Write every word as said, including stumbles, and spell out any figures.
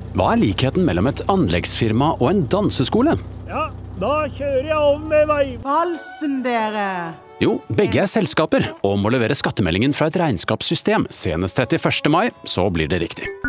Hva er likheten mellom et anleggsfirma og en danseskole? Ja, da kjører jeg over med vei. Valsen, dere! Jo, begge er selskaper og må levere skattemeldingen fra et regnskapssystem senest trettiførste mai, så blir det riktig.